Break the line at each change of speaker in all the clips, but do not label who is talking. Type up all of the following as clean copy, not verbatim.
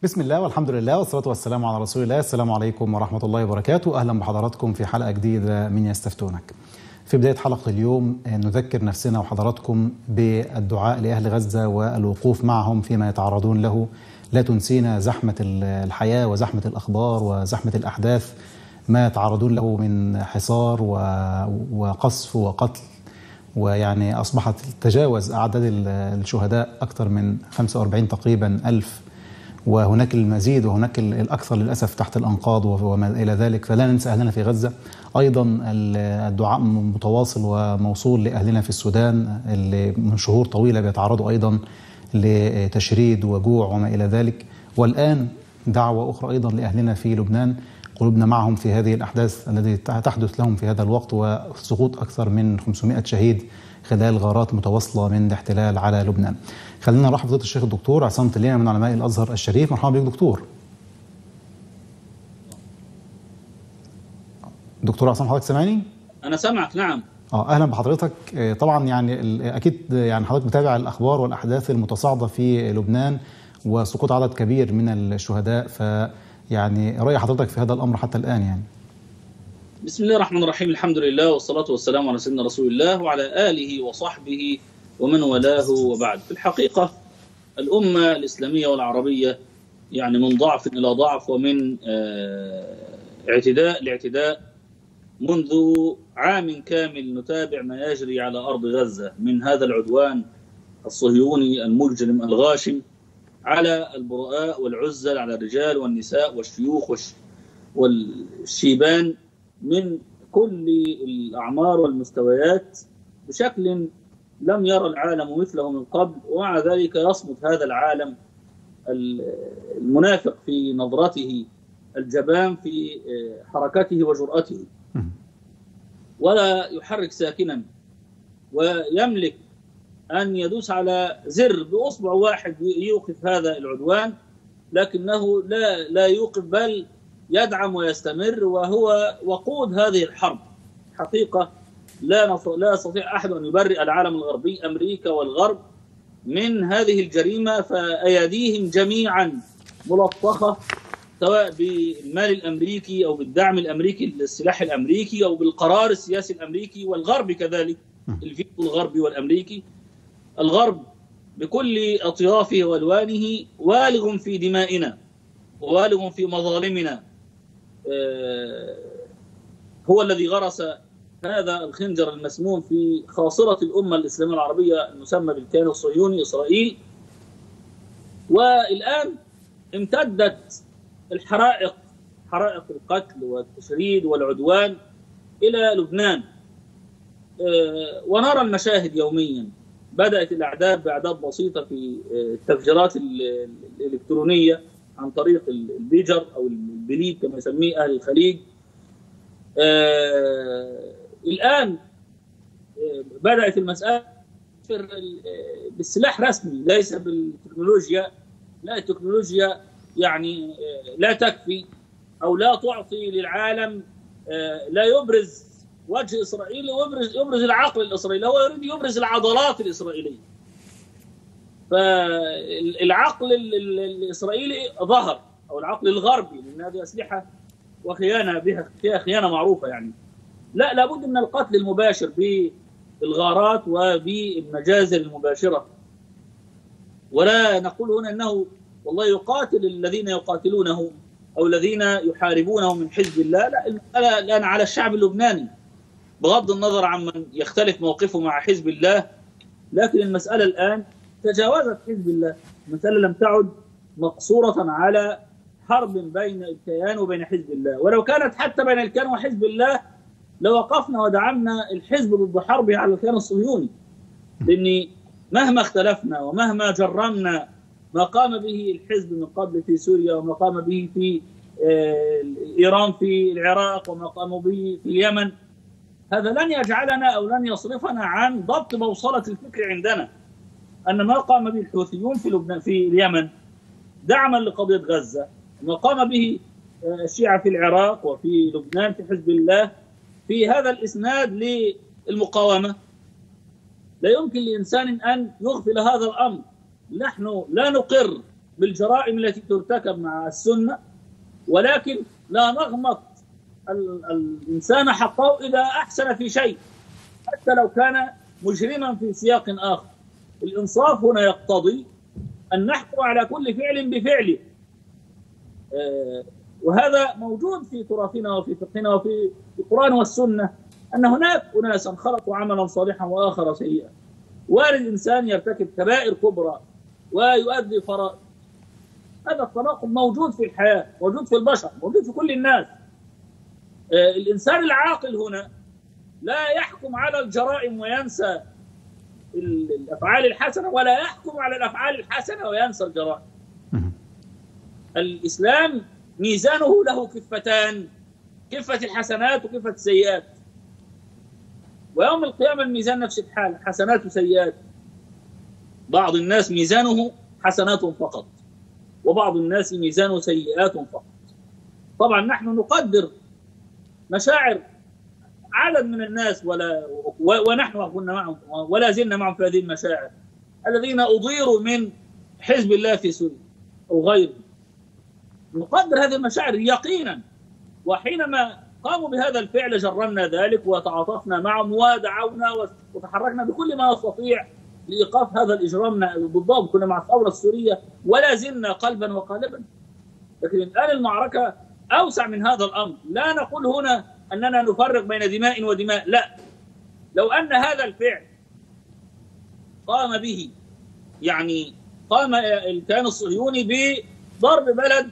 بسم الله والحمد لله والصلاة والسلام على رسول الله. السلام عليكم ورحمة الله وبركاته. أهلا بحضراتكم في حلقة جديدة من يستفتونك. في بداية حلقة اليوم نذكر نفسنا وحضراتكم بالدعاء لأهل غزة والوقوف معهم فيما يتعرضون له. لا تنسينا زحمة الحياة وزحمة الأخبار وزحمة الأحداث، ما يتعرضون له من حصار وقصف وقتل، ويعني أصبحت تجاوز أعداد الشهداء أكثر من 45 تقريبا ألف، وهناك المزيد وهناك الأكثر للأسف تحت الأنقاض وما إلى ذلك. فلا ننسى أهلنا في غزة. أيضا الدعاء متواصل وموصول لأهلنا في السودان اللي من شهور طويلة بيتعرضوا أيضا لتشريد وجوع وما إلى ذلك. والآن دعوة أخرى أيضا لأهلنا في لبنان، قلوبنا معهم في هذه الأحداث التي تحدث لهم في هذا الوقت، وسقوط أكثر من 500 شهيد خلال غارات متواصلة من الاحتلال على لبنان. خلينا نرحب بفضيلة الشيخ الدكتور عصام تليمة من علماء الأزهر الشريف. مرحبا بك دكتور. دكتور عصام، حضرتك سامعني؟
أنا سامعك. نعم.
أهلا بحضرتك. طبعا يعني أكيد يعني حضرتك متابع الأخبار والأحداث المتصاعدة في لبنان وسقوط عدد كبير من الشهداء، فيعني رأي حضرتك في هذا الأمر حتى الآن يعني؟
بسم الله الرحمن الرحيم، الحمد لله والصلاة والسلام على سيدنا رسول الله وعلى آله وصحبه ومن والاه، وبعد. في الحقيقة الأمة الإسلامية والعربية يعني من ضعف إلى ضعف، ومن اعتداء لاعتداء. منذ عام كامل نتابع ما يجري على أرض غزة من هذا العدوان الصهيوني المجرم الغاشم على البرؤاء والعزل، على الرجال والنساء والشيوخ والشيبان من كل الأعمار والمستويات بشكل لم يرى العالم مثله من قبل. ومع ذلك يصمت هذا العالم المنافق في نظرته، الجبان في حركته وجرأته، ولا يحرك ساكنا، ويملك أن يدوس على زر بأصبع واحد يوقف هذا العدوان، لكنه لا يوقف، بل يدعم ويستمر، وهو وقود هذه الحرب. حقيقة لا يستطيع أحد أن يبرئ العالم الغربي، أمريكا والغرب، من هذه الجريمة، فأيديهم جميعا ملطخة، سواء بالمال الأمريكي أو بالدعم الأمريكي للسلاح الأمريكي أو بالقرار السياسي الأمريكي، والغرب كذلك، الفيتو الغربي والأمريكي. الغرب بكل أطيافه وألوانه والغ في دمائنا ووالغ في مظالمنا، هو الذي غرس هذا الخنجر المسموم في خاصرة الأمة الإسلامية العربية المسمى بالكيان الصهيوني إسرائيل. والآن امتدت الحرائق، حرائق القتل والتشريد والعدوان، إلى لبنان، ونرى المشاهد يوميا. بدأت الأعداد بأعداد بسيطة في التفجيرات الإلكترونية عن طريق البيجر أو البليد كما يسميه أهل الخليج. الآن بدأت المسألة بالسلاح رسمي، ليس بالتكنولوجيا. لا، التكنولوجيا يعني لا تكفي أو لا تعطي للعالم، لا يبرز وجه إسرائيل ويبرز العقل الإسرائيلي، هو يريد يبرز العضلات الإسرائيلية. فالعقل الإسرائيلي ظهر، أو العقل الغربي، لأن هذه أسلحة وخيانة فيها خيانة معروفة يعني. لابد من القتل المباشر بالغارات وبالمجازر المباشرة. ولا نقول هنا أنه والله يقاتل الذين يقاتلونه أو الذين يحاربونه من حزب الله، لا، المسألة الآن على الشعب اللبناني، بغض النظر عن من يختلف موقفه مع حزب الله. لكن المسألة الآن تجاوزت حزب الله، المسألة لم تعد مقصورة على حرب بين الكيان وبين حزب الله. ولو كانت حتى بين الكيان وحزب الله لوقفنا ودعمنا الحزب ضد حربه على الكيان الصهيوني، لأن مهما اختلفنا ومهما جرمنا ما قام به الحزب من قبل في سوريا، وما قام به في إيران في العراق، وما قاموا به في اليمن، هذا لن يجعلنا أو لن يصرفنا عن ضبط بوصلة الفكر عندنا أن ما قام به الحوثيون في لبنان في اليمن دعما لقضية غزة، وما قام به الشيعة في العراق وفي لبنان في حزب الله في هذا الإسناد للمقاومة، لا يمكن لإنسان أن يغفل هذا الأمر. نحن لا نقر بالجرائم التي ترتكب مع السنة، ولكن لا نغمط الإنسان حقه إذا أحسن في شيء حتى لو كان مجرما في سياق آخر. الإنصاف هنا يقتضي أن نحكم على كل فعل بفعله، وهذا موجود في تراثنا وفي فقهنا وفي القرآن والسنة، أن هناك أناسا خلقوا عملا صالحا وآخر سيئا. وارد إنسان يرتكب كبائر كبرى ويؤدي فرائض، هذا التناقض موجود في الحياة، موجود في البشر، موجود في كل الناس. الإنسان العاقل هنا لا يحكم على الجرائم وينسى الأفعال الحسنة، ولا يحكم على الأفعال الحسنة وينسى الجرائم. الإسلام ميزانه له كفتان، كفة الحسنات وكفة السيئات، ويوم القيامة الميزان نفس الحال، حسنات وسيئات. بعض الناس ميزانه حسنات فقط، وبعض الناس ميزانه سيئات فقط. طبعا نحن نقدر مشاعر عدد من الناس ونحن كنا معهم ولا زلنا معهم في هذه المشاعر، الذين أضيروا من حزب الله في سوريا أو غيره. نقدر هذه المشاعر يقينا، وحينما قاموا بهذا الفعل جرمنا ذلك وتعاطفنا معهم ودعونا وتحركنا بكل ما نستطيع لإيقاف هذا الإجرام ضدهم. كنا مع الثورة السورية ولا زلنا قلبا وقالبا. لكن الآن المعركة أوسع من هذا الأمر. لا نقول هنا أننا نفرق بين دماء ودماء، لا. لو أن هذا الفعل قام به، يعني قام الكيان الصهيوني بضرب بلد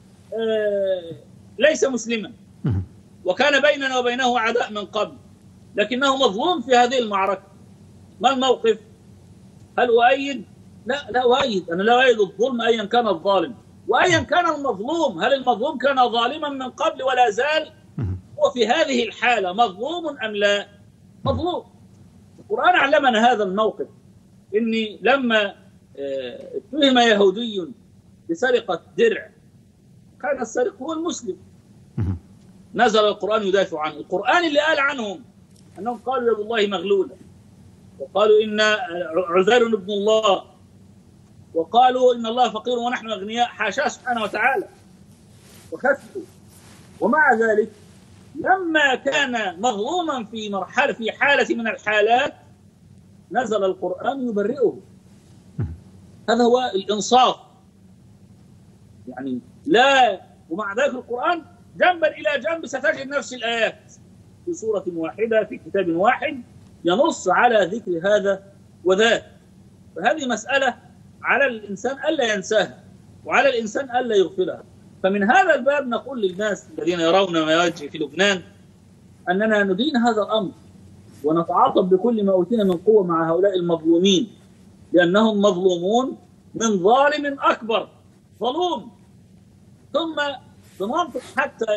ليس مسلما وكان بيننا وبينه عداء من قبل، لكنه مظلوم في هذه المعركة، ما الموقف؟ هل أؤيد؟ لا أؤيد. أنا لا أؤيد الظلم أيا كان الظالم وأيا كان المظلوم. هل المظلوم كان ظالما من قبل ولا زال؟ هو في هذه الحالة مظلوم أم لا؟ مظلوم. القرآن علمنا هذا الموقف، إني لما اتهم يهودي بسرقة درع، كان السارق هو المسلم، نزل القرآن يدافع عنه. القرآن اللي قال عنهم أنهم قالوا يد الله مغلولة، وقالوا إن عزير ابن الله، وقالوا إن الله فقير ونحن أغنياء، حاشاه سبحانه وتعالى وكذبوا. ومع ذلك لما كان مظلوما في حالة من الحالات نزل القرآن يبرئه. هذا هو الإنصاف. يعني لا، ومع ذلك القرآن جنبا إلى جنب ستجد نفس الآيات في سورة واحدة في كتاب واحد ينص على ذكر هذا وذاك. فهذه مسألة على الإنسان ألا ينساها، وعلى الإنسان ألا يغفلها. فمن هذا الباب نقول للناس الذين يرون ما يجري في لبنان أننا ندين هذا الأمر ونتعاطف بكل ما أوتينا من قوة مع هؤلاء المظلومين، لأنهم مظلومون من ظالم أكبر ظلوم. ثم بمنطق حتى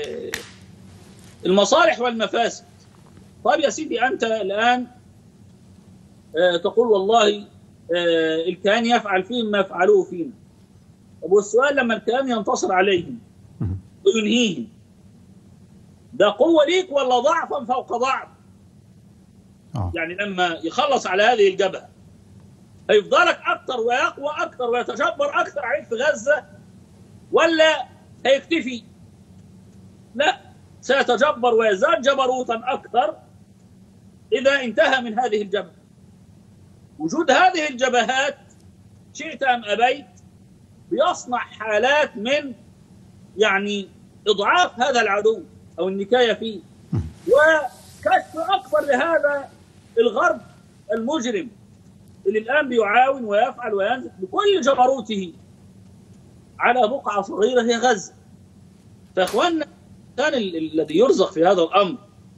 المصالح والمفاسد. طيب يا سيدي، أنت الآن تقول والله الكيان يفعل فيهم ما يفعلوه فينا. طب والسؤال، لما الكيان ينتصر عليهم وينهيهم، ده قوة ليك ولا ضعفا فوق ضعف؟ يعني لما يخلص على هذه الجبهة هيفضلك أكثر ويقوى أكثر ويتجبر أكثر عليك في غزة، ولا هيكتفي؟ لا، سيتجبر ويزداد جبروتا أكثر إذا انتهى من هذه الجبهة. وجود هذه الجبهات شئت أم أبيت بيصنع حالات من يعني إضعاف هذا العدو أو النكاية فيه، وكشف أكبر لهذا الغرب المجرم اللي الآن بيعاون ويفعل وينزل بكل جبروته على بقعة صغيرة هي غزة. فإخواننا، كان الذي يرزق في هذا الأمر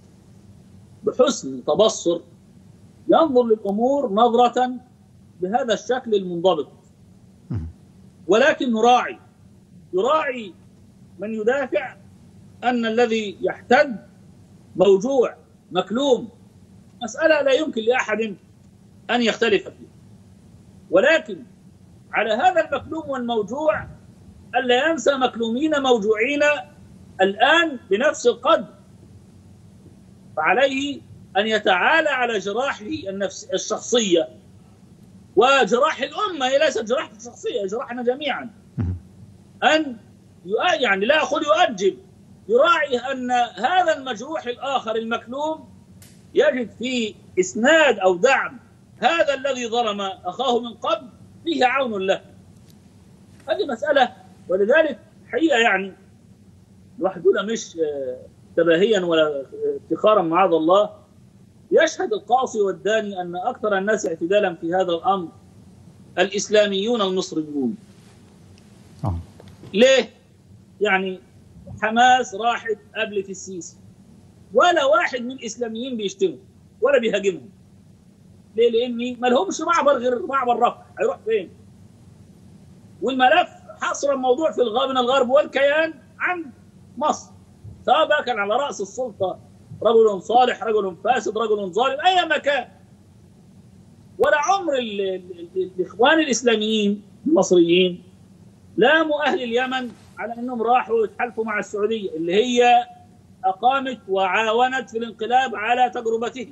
بحسن تبصر ينظر للأمور نظرة بهذا الشكل المنضبط، ولكن يراعي من يدافع أن الذي يحتد موجوع مكلوم، مسألة لا يمكن لأحد أن يختلف فيها. ولكن على هذا المكلوم والموجوع ألا ينسى مكلومين موجوعين الآن بنفس القدر، فعليه أن يتعالى على جراحه الشخصية وجراح الأمة، هي ليست جراحة شخصية، جراحنا جميعا. أن يعني لا يأخذ يؤجل، يراعي أن هذا المجروح الآخر المكلوم يجد في إسناد أو دعم هذا الذي ظلم أخاه من قبل فيه عون له. هذه مسألة. ولذلك حقيقة يعني الواحد يقول مش تباهيا ولا افتخارا معاذ الله، يشهد القاصي والداني أن أكثر الناس اعتدالا في هذا الأمر الإسلاميون المصريون. ليه؟ يعني حماس راحت قبلت السيسي، ولا واحد من الإسلاميين بيشتموا ولا بيهاجمهم. ليه؟ لأني ما لهمش معبر غير معبر رفح، هيروح فين؟ والملف حصر الموضوع في من الغرب والكيان عند مصر، سواء بقى كان على رأس السلطة رجل صالح، رجل فاسد، رجل ظالم، أي مكان. ولا عمر الإخوان الإسلاميين المصريين لاموا أهل اليمن على أنهم راحوا يتحالفوا مع السعودية اللي هي أقامت وعاونت في الانقلاب على تجربته،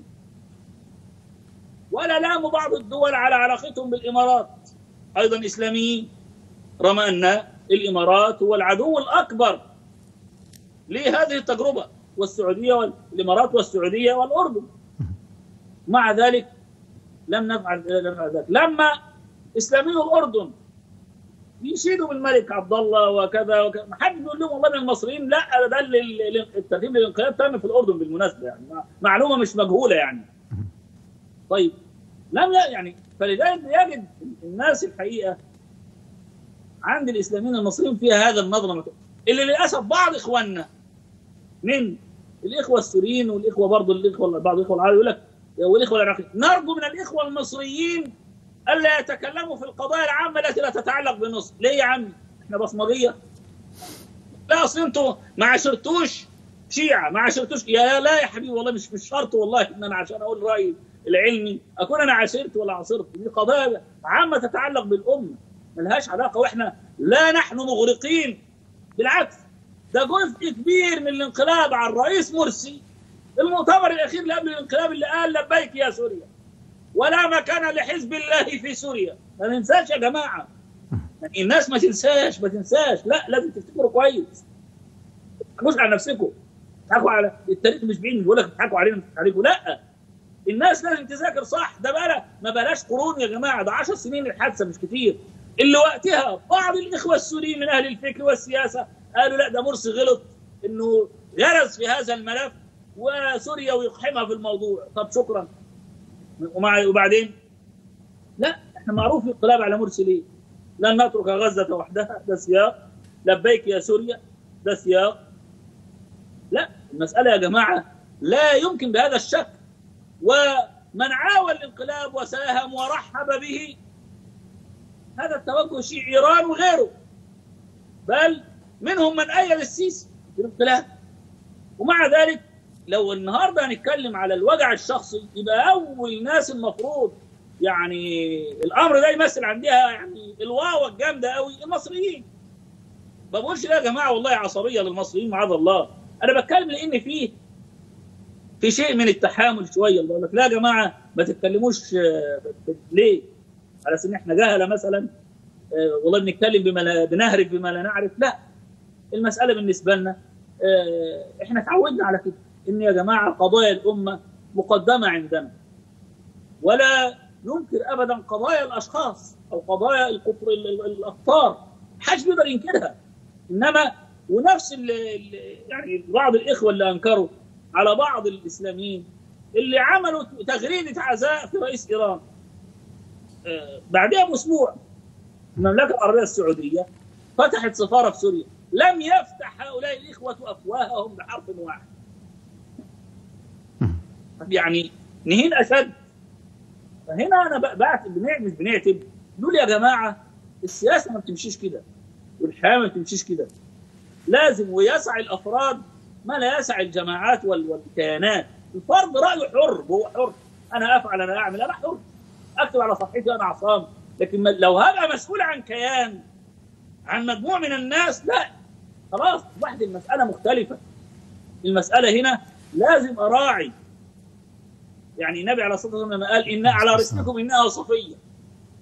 ولا لاموا بعض الدول على علاقتهم بالإمارات أيضا إسلاميين، رغم أن الإمارات هو العدو الأكبر لهذه التجربة، والسعودية والإمارات والسعودية والأردن. مع ذلك لم نفعل ذلك. لما إسلاميو الأردن يشيدوا بالملك عبد الله وكذا وكذا، ما حد بيقول لهم والله من المصريين لا، ده الترتيب للانقلاب تم في الأردن بالمناسبة، يعني معلومة مش مجهولة يعني. طيب لم يعني، فلذلك يجد الناس الحقيقة عند الإسلاميين المصريين فيها هذا النظرة، اللي للأسف بعض إخواننا من الإخوة السوريين والإخوة برضه بعض الإخوة العرب يقول لك والإخوة العراقيين، نرجو من الإخوة المصريين ألا يتكلموا في القضايا العامة التي لا تتعلق بمصر. ليه يا عمي؟ إحنا بصمجية؟ لا، أصل أنتوا ما عاشرتوش شيعة، ما عاشرتوش لا يا حبيبي والله مش شرط والله إن أنا عشان أقول رأيي العلمي أكون أنا عاشرت ولا عاصرت. دي قضايا عامة تتعلق بالأمة ملهاش علاقة، وإحنا لا نحن مغرقين، بالعكس ده جزء كبير من الانقلاب على الرئيس مرسي. المؤتمر الأخير اللي قبل الانقلاب اللي قال لبيك يا سوريا ولا مكان لحزب الله في سوريا. ما ننساش يا جماعة، يعني الناس ما تنساش، لا لازم تفتكروا كويس، ما تضحكوش على نفسكم، تضحكوا على التاريخ مش بعيد، بيقول لك تضحكوا علينا مش عليكم، لا الناس لازم تذاكر صح. ده بقى ما بلاش قرون يا جماعة، ده 10 سنين الحادثة مش كتير، اللي وقتها بعض الإخوة السوريين من أهل الفكر والسياسة قالوا لا ده مرسي غلط إنه غرز في هذا الملف وسوريا ويقحمها في الموضوع. طب شكرا، وبعدين لا، احنا معروف الانقلاب على مرسي ليه؟ لن نترك غزة وحدها، ده سياق. لبيك يا سوريا، ده سياق. لا، المسألة يا جماعة لا يمكن بهذا الشكل. ومن عاون الانقلاب وساهم ورحب به هذا التوجه شيعي إيران وغيره، بل منهم من أيد السيسي في الانقلاب. ومع ذلك لو النهارده هنتكلم على الوجع الشخصي، يبقى أول ناس المفروض يعني الأمر ده يمثل عندها يعني الواو الجامدة قوي المصريين. ما بقولش لا يا جماعة والله عصبية للمصريين معاذ الله، أنا بتكلم لأن في شيء من التحامل شوية. بقول لك لا يا جماعة ما تتكلموش. ليه؟ على سن احنا جهلة مثلا، والله بنتكلم بنهرب بما لا نعرف. لا، المسألة بالنسبة لنا احنا تعودنا على كده، ان يا جماعة قضايا الأمة مقدمة عندنا، ولا ننكر أبدا قضايا الأشخاص أو قضايا الأقطار، محدش بيقدر ينكرها. إنما ونفس يعني بعض الإخوة اللي أنكروا على بعض الإسلاميين اللي عملوا تغريدة عزاء في رئيس إيران، بعدها بأسبوع المملكة العربية السعودية فتحت سفارة في سوريا، لم يفتح هؤلاء الإخوة أفواههم بحرف واحد. يعني نهين أشد. فهنا أنا مش بنعتب، نقول يا جماعة السياسة ما بتمشيش كده، والحياة ما بتمشيش كده. لازم ويسعى الأفراد ما لا يسعى الجماعات والكيانات. الفرد رأيه حر، هو حر، أنا أفعل، أنا أعمل، أنا حر، أكتب على صفحتي أنا عصام. لكن لو هبقى مسؤول عن كيان، عن مجموع من الناس، لا خلاص واحد المسألة مختلفة. المسألة هنا لازم أراعي. يعني النبي عليه الصلاة والسلام لما قال إن على رسلكم إنها صفية،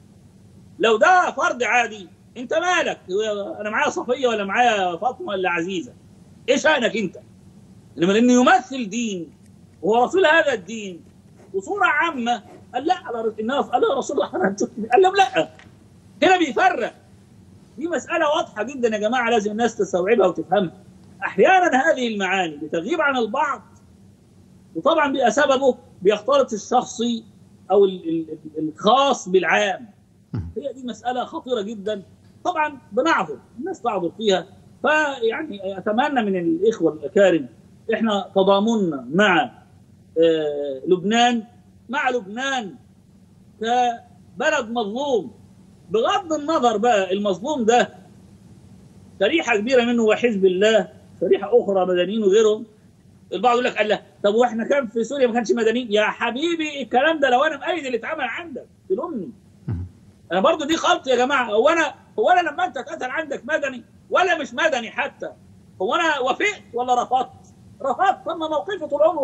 لو ده فرد عادي انت مالك؟ انا معايا صفيه ولا معايا فاطمه ولا عزيزه؟ ايه شانك انت؟ انما لانه يمثل دين وهو رسول هذا الدين بصوره عامه، قال لا على الناس، قال يا رسول الله قال لهم لا. هنا بيفرق. دي مساله واضحه جدا يا جماعه، لازم الناس تستوعبها وتفهمها. احيانا هذه المعاني بتغيب عن البعض، وطبعا بيبقى سببه بيختلط الشخصي او الخاص بالعام. هي دي مساله خطيره جدا، طبعا بنعذر الناس تعذر فيها. فيعني اتمنى من الاخوه الاكارم احنا تضامننا مع لبنان، مع لبنان كبلد مظلوم، بغض النظر بقى المظلوم ده شريحه كبيره منه وحزب الله، شريحه اخرى مدنيين وغيرهم. البعض يقول لك الله طب واحنا كان في سوريا ما كانش مدنيين؟ يا حبيبي الكلام ده لو انا مؤيد اللي اتعمل عندك تلومني. انا برضو دي خلط يا جماعه. هو انا لما انت اتقتل عندك مدني ولا مش مدني حتى؟ هو انا وافقت ولا رفضت؟ رفضت. طب ما موقفي طول عمره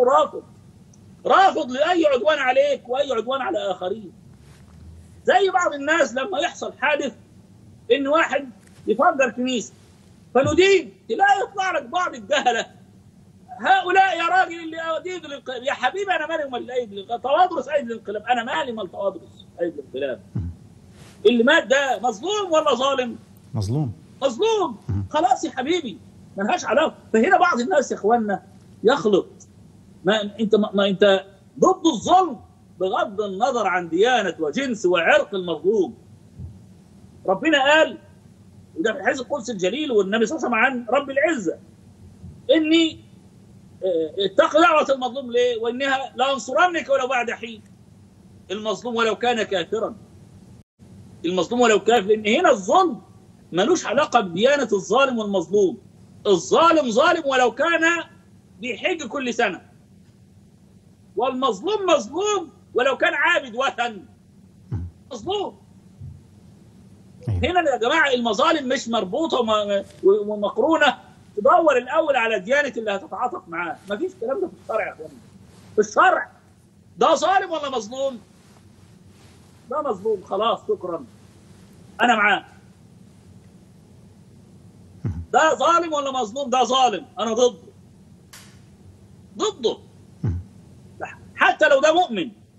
رافض لاي عدوان عليك واي عدوان على اخرين. زي بعض الناس لما يحصل حادث ان واحد يفجر كنيسه فندين، تلاقي يطلع لك بعض الجهله هؤلاء يا راجل اللي ايد الانقلاب. يا حبيبي انا مالي ومال ايد الانقلاب؟ طوادرس ايد الانقلاب، انا مالي مال طوادرس ايد الانقلاب؟ اللي مات ده مظلوم ولا ظالم؟ مظلوم. خلاص يا حبيبي ملهاش علاقه. فهنا بعض الناس يا اخواننا يخلط. ما انت ضد الظلم بغض النظر عن ديانه وجنس وعرق المظلوم. ربنا قال وده في الحديث القدسي الجليل والنبي صلى الله عليه وسلم عن رب العزه اني اتق دعوه المظلوم ليه؟ وانها لانصرنك ولو بعد حين. المظلوم ولو كان كافرا، المظلوم ولو كافر، لان هنا الظلم ملوش علاقه بديانه الظالم والمظلوم. الظالم ظالم ولو كان بيحج كل سنه، والمظلوم مظلوم ولو كان عابد وثن مظلوم. هنا يا جماعه المظالم مش مربوطه ومقرونه. تدور الاول على ديانه اللي هتتعاطف معاه. ما فيش الكلام ده في الشرع يا اخوانا. في الشرع ده ظالم ولا مظلوم؟ ده مظلوم، خلاص شكرا انا معاه. ده ظالم ولا مظلوم؟ ده ظالم، انا ضده. حتى لو ده مؤمن